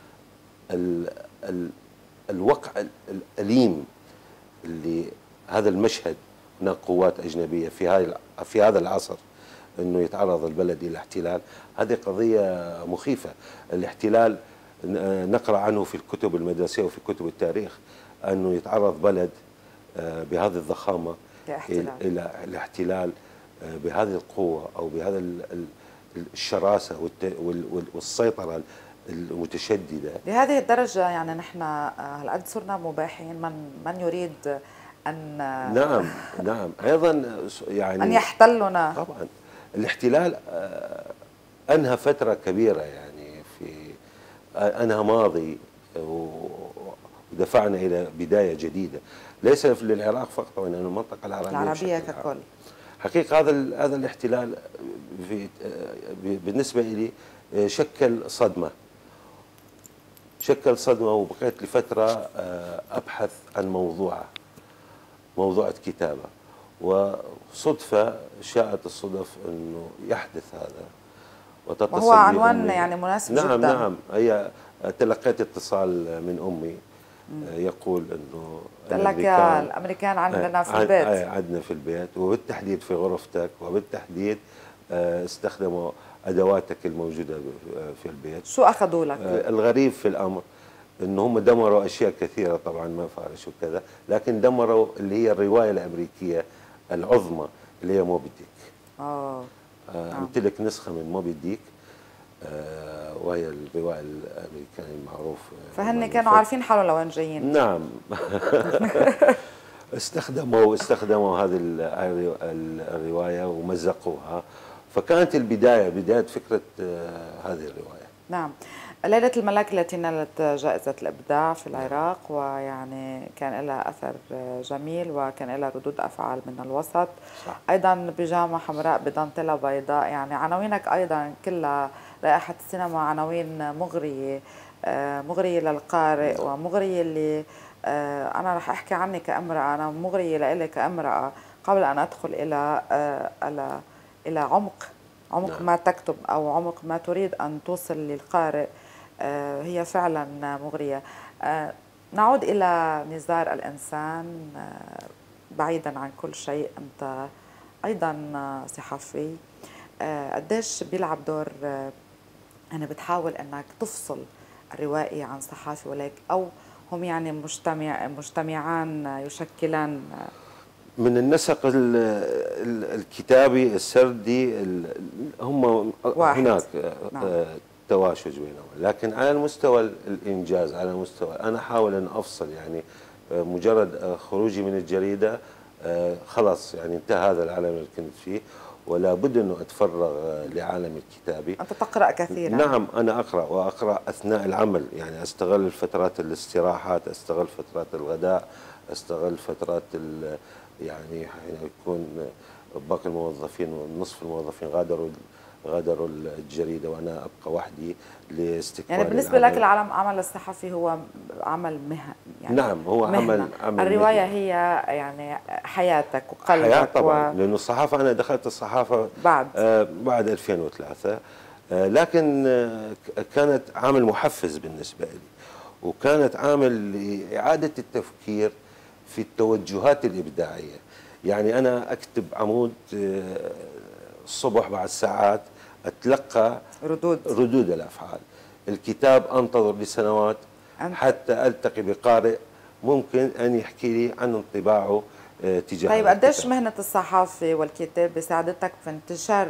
الوقع الأليم اللي هذا المشهد، هناك قوات أجنبية في هذا العصر أنه يتعرض البلد إلى احتلال، هذه قضية مخيفة. الاحتلال نقرأ عنه في الكتب المدرسية وفي كتب التاريخ، أنه يتعرض بلد بهذه الضخامة إلى الاحتلال بهذه القوة أو بهذا الشراسة والسيطرة المتشددة لهذه الدرجة. يعني نحن هالقد صرنا مباحين، من يريد أن نعم أيضا يعني أن يحتلنا. طبعا الاحتلال أنهى فترة كبيرة، يعني أنهى ماضي ودفعنا إلى بداية جديدة، ليس للعراق فقط وإنما المنطقة العربية ككل. حقيقة هذا الاحتلال بالنسبة لي شكل صدمة، وبقيت لفترة أبحث عن موضوعة كتابة، وصدفة شاءت الصدف أنه يحدث هذا وتتصل وهو عنوان يعني مناسب جدا. نعم. هي تلقيت اتصال من أمي يقول أنه الأمريكان عندنا في البيت. عندنا في البيت، وبالتحديد في غرفتك، وبالتحديد استخدموا أدواتك الموجودة في البيت. شو أخذوا لك؟ الغريب في الأمر أنه هم دمروا أشياء كثيرة، طبعا ما فارش وكذا، لكن دمروا اللي هي الرواية الأمريكية العظمى اللي هي موبي ديك. أمتلك نسخة من موبي ديك، وهي الروائي الأمريكاني المعروف. فهن كانوا عارفين حالهم لوين جايين. نعم. استخدموا هذه الرواية ومزقوها، فكانت بداية فكرة هذه الرواية. نعم. ليلة الملاك التي نالت جائزة الإبداع في العراق، ويعني كان لها أثر جميل وكان لها ردود أفعال من الوسط. صح. أيضا بيجامة حمراء بدانتيلا بيضاء، يعني عناوينك أيضا كلها رائحة السينما، عناوين مغرية للقارئ، ومغرية اللي أنا رح أحكي عني كامرأة، أنا مغرية لإلي كامرأة، قبل أن أدخل إلى عمق نعم. ما تكتب أو عمق ما تريد أن توصل للقارئ، هي فعلا مغرية. نعود إلى نزار الإنسان. بعيدا عن كل شيء، أنت أيضا صحفي. قديش بيلعب دور، أنا بتحاول أنك تفصل الروائي عن صحافي، ولكن أو هم يعني مجتمعان يشكلان من النسق الكتابي السردي هم واحد. هناك نعم. تواشج بينهم، لكن على المستوى الإنجاز، على مستوى أنا أحاول أن أفصل، يعني مجرد خروجي من الجريدة خلاص يعني انتهى هذا العالم اللي كنت فيه، ولا بد أنه أتفرغ لعالم الكتابي. أنت تقرأ كثيرا. نعم، أنا أقرأ، وأقرأ أثناء العمل، يعني أستغل فترات الاستراحات، أستغل فترات الغداء، أستغل فترات يعني حين يكون باقي الموظفين ونصف الموظفين غادروا الجريدة وأنا أبقى وحدي لاستكمال يعني بالنسبة العمل. لك العمل الصحفي هو عمل مهن، يعني نعم، هو مهنة. عمل الرواية مهنة. هي يعني حياتك وقلبك. حياة طبعا، لأنه الصحافة أنا دخلت الصحافة بعد 2003، لكن كانت عامل محفز بالنسبة لي، وكانت عامل لإعادة التفكير في التوجهات الإبداعية. يعني أنا أكتب عمود الصبح بعد ساعات أتلقى ردود الأفعال. الكتاب أنتظر لسنوات حتى ألتقي بقارئ ممكن أن يحكي لي عن انطباعه تجاه. طيب قديش مهنة الصحافة والكتابة ساعدتك في انتشار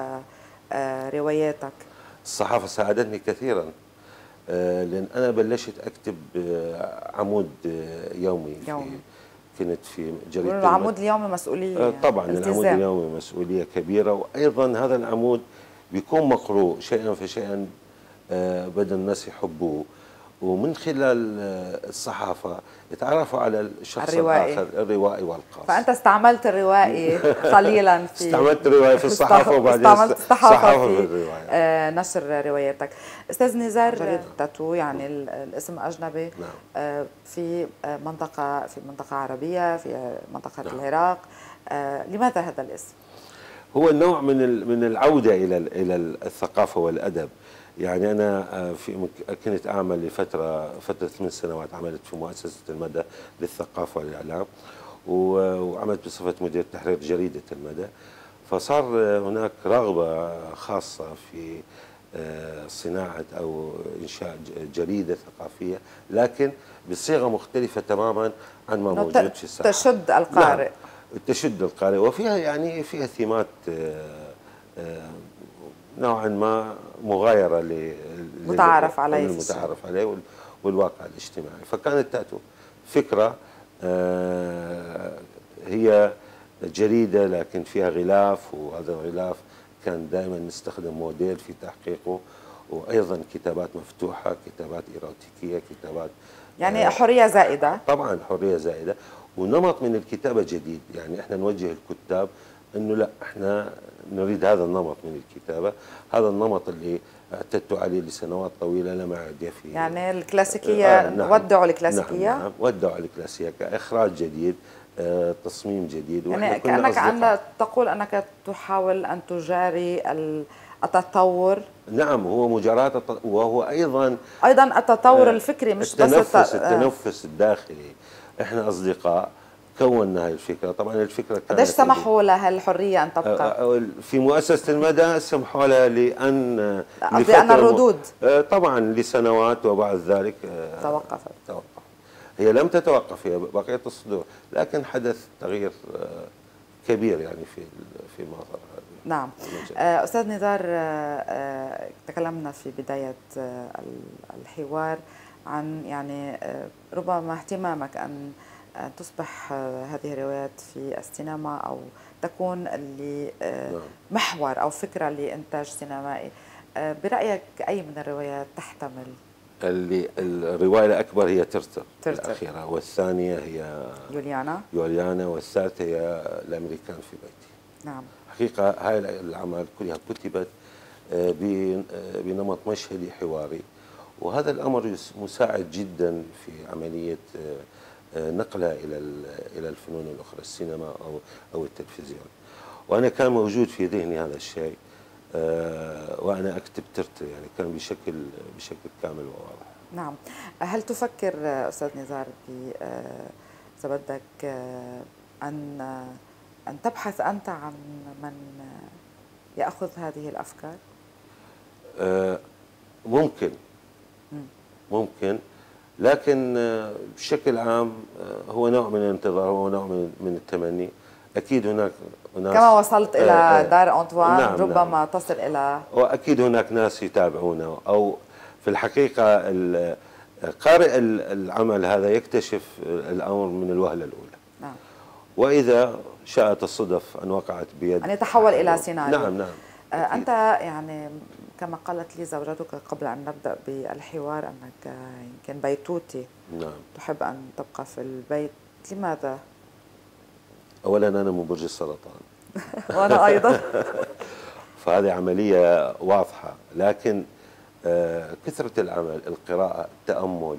رواياتك؟ الصحافة ساعدتني كثيرا، لأن أنا بلشت أكتب عمود يومي. كنت في جريدة العمود اليومي مسؤولية. طبعا العمود اليومي مسؤولية كبيرة، وأيضا هذا العمود بيكون مقروء شيئا فشيئا، بدأ الناس يحبوه، ومن خلال الصحافة يتعرفوا على الشخص الآخر، الروائي والقاص. فأنت استعملت الروائي قليلا في استعملت الرواية في الصحافة، وبعدين استعملت الصحافة في الرواية. نشر رواياتك. أستاذ نزار، جريدة تاتو يعني الاسم أجنبي. نعم. في منطقة عربية، في منطقة نعم. العراق. لماذا هذا الاسم؟ هو النوع من العودة إلى الثقافة والأدب. يعني أنا كنت أعمل فترة 8 سنوات، عملت في مؤسسة المدى للثقافة والإعلام، وعملت بصفة مدير تحرير جريدة المدى. فصار هناك رغبة خاصة في صناعة أو إنشاء جريدة ثقافية، لكن بصيغة مختلفة تماما عن ما موجود في الساحة. تشد القارئ. نعم، تشد القارئ، وفيها يعني فيها ثيمات نوعا ما مغايرة متعارف عليه والواقع الاجتماعي. فكانت تاتو فكرة هي جريدة لكن فيها غلاف، وهذا الغلاف كان دائما نستخدم موديل في تحقيقه، وأيضا كتابات مفتوحة، كتابات إيروتيكية، كتابات يعني حرية زائدة. طبعا حرية زائدة، ونمط من الكتابة جديد. يعني احنا نوجه الكتاب انه لا، احنا نريد هذا النمط من الكتابة، هذا النمط اللي اعتدت عليه لسنوات طويلة لم أعد فيه. يعني الكلاسيكية. نعم. ودعوا الكلاسيكية. نعم، ودعوا الكلاسيكية، إخراج جديد، تصميم جديد. يعني كأنك تقول أنك تحاول أن تجاري التطور. نعم، هو مجاراة، وهو أيضا التطور الفكري، مش بس التنفس الداخلي. احنا أصدقاء كوننا هاي الفكرة. طبعا الفكرة كانت قديش سمحوا لها الحرية أن تبقى؟ في مؤسسة المدى سمحوا لها لأن الردود طبعا لسنوات، وبعد ذلك توقفت. هي لم تتوقف، هي بقيت الصدور، لكن حدث تغيير كبير يعني في المظهر. نعم. أستاذ نزار، تكلمنا في بداية الحوار عن يعني ربما اهتمامك أن تصبح هذه الروايات في السينما، أو تكون اللي محور أو فكرة لإنتاج سينمائي. برأيك أي من الروايات تحتمل؟ الرواية الأكبر هي ترتر الأخيرة، والثانية هي يوليانا، والثالثة هي الأمريكان في بيتي. نعم. حقيقة هاي الأعمال كلها كتبت بنمط مشهدي حواري، وهذا الأمر مساعد جدا في عملية نقلها إلى الفنون الأخرى، السينما أو التلفزيون. وأنا كان موجود في ذهني هذا الشيء، وأنا أكتب ترتر، يعني كان بشكل كامل وواضح. نعم. هل تفكر أستاذ نزار إذا بدك أن تبحث أنت عن من يأخذ هذه الأفكار؟ ممكن، لكن بشكل عام هو نوع من الانتظار، هو نوع من التمني. أكيد هناك ناس كما وصلت إلى دار أنطوان. نعم ربما نعم. تصل إلى، وأكيد هناك ناس يتابعونه، أو في الحقيقة قارئ العمل هذا يكتشف الأمر من الوهلة الأولى. نعم. وإذا شاءت الصدف أن وقعت بيد أن يتحول إلى سيناريو. نعم. أنت يعني كما قالت لي زوجتك قبل أن نبدأ بالحوار أنك يمكن بيتوتي. نعم. تحب أن تبقى في البيت، لماذا؟ أولا أنا من برج السرطان وأنا أيضا فهذه عملية واضحة، لكن كثرة العمل، القراءة، التأمل،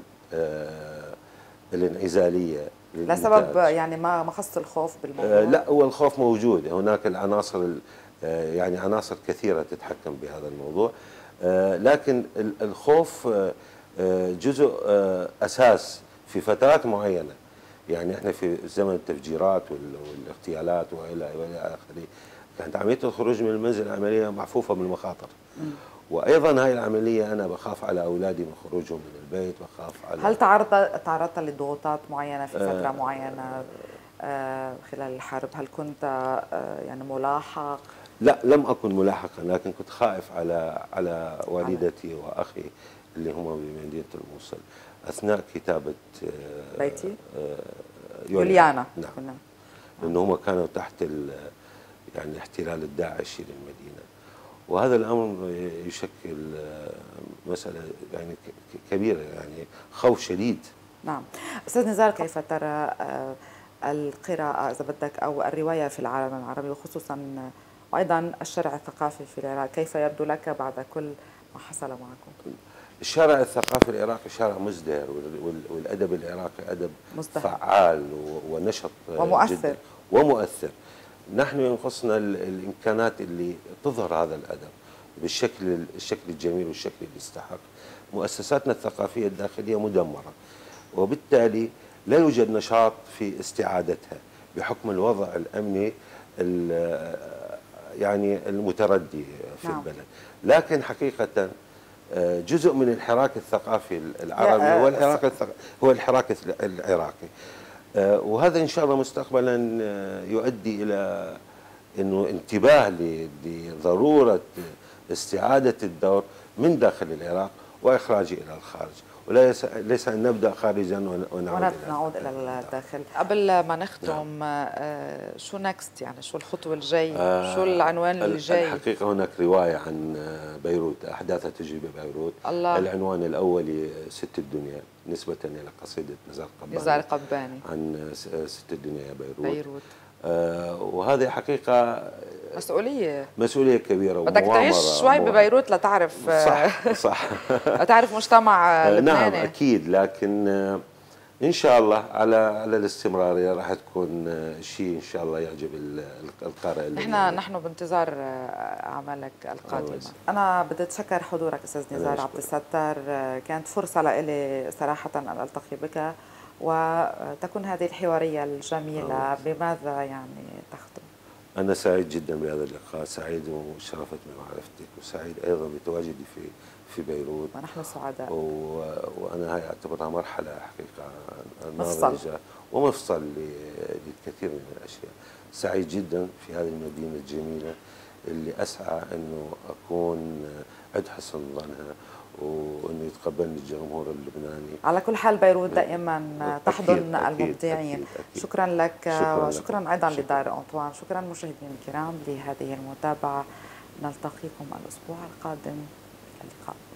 الانعزالية لسبب يعني ما خص الخوف بالموضوع؟ لا، هو الخوف موجود، هناك العناصر يعني عناصر كثيرة تتحكم بهذا الموضوع، لكن الخوف جزء أساس في فترات معينة. يعني احنا في زمن التفجيرات والاغتيالات والى اخره، كانت عمليه الخروج من المنزل عمليه محفوفه بالمخاطر. وايضا هاي العمليه انا بخاف على اولادي من خروجهم من البيت، بخاف على. هل تعرضت لضغوطات معينه في فتره معينه خلال الحرب؟ هل كنت يعني ملاحق؟ لا، لم اكن ملاحقا، لكن كنت خائف على والدتي واخي اللي هم بمدينه الموصل اثناء كتابه بيتي يوليانا. نعم. لأن هم كانوا تحت يعني الاحتلال الداعشي للمدينة، وهذا الأمر يشكل مسألة يعني كبيرة، يعني خوف شديد. نعم. أستاذ نزار، كيف ترى القراءة إذا بدك أو الرواية في العالم العربي، وخصوصا وأيضا الشرع الثقافي في العراق، كيف يبدو لك بعد كل ما حصل معكم؟ الشارع الثقافي العراقي شارع مزدهر، والأدب العراقي أدب مزدهر، فعال ونشط ومؤثر جدا ومؤثر. نحن ينقصنا الإمكانات اللي تظهر هذا الأدب بالشكل الجميل والشكل اللي يستحق. مؤسساتنا الثقافية الداخلية مدمرة، وبالتالي لا يوجد نشاط في استعادتها بحكم الوضع الأمني يعني المتردي في البلد. لكن حقيقة جزء من الحراك الثقافي العربي هو الحراك العراقي، وهذا إن شاء الله مستقبلا يؤدي إلى إنه انتباه لضرورة استعادة الدور من داخل العراق وإخراجه إلى الخارج، وليس أن نبدأ خارجا ونعود إلى الداخل. قبل ما نختم، شو نكست، يعني شو الخطوة الجاية؟ شو العنوان اللي جاي؟ الحقيقة هناك رواية عن بيروت أحداثها تجري ببيروت. الله. العنوان الأولي ست الدنيا، نسبة إلى قصيدة نزار قباني عن ست الدنيا يا بيروت. وهذه حقيقة مسؤولية كبيرة، بدك تعيش شوي ببيروت لتعرف. صح تعرف مجتمع لبناني. نعم أكيد، لكن إن شاء الله على الاستمرارية راح تكون شيء إن شاء الله يعجب القارئ. نحن بانتظار أعمالك القادمة. أنا بدي أتشكر حضورك أستاذ نزار عبد الستار، كانت فرصة لي صراحة أن ألتقي بك وتكون هذه الحوارية الجميلة. بماذا يعني تختم؟ أنا سعيد جدا بهذا اللقاء، سعيد وشرفت بمعرفتك، وسعيد أيضا بتواجدي في بيروت، ونحن سعداء. وأنا هاي أعتبرها مرحلة حقيقة ناضجة ومفصل للكثير من الأشياء. سعيد جدا في هذه المدينة الجميلة اللي أسعى أنه أكون عند حسن ظنها، وأنه يتقبلني الجمهور اللبناني. على كل حال بيروت دائما تحضن المبدعين. شكرا لك، وشكرا أيضا لدار أنطوان. شكرا مشاهدينا الكرام لهذه المتابعة، نلتقيكم الأسبوع القادم. اللقاء.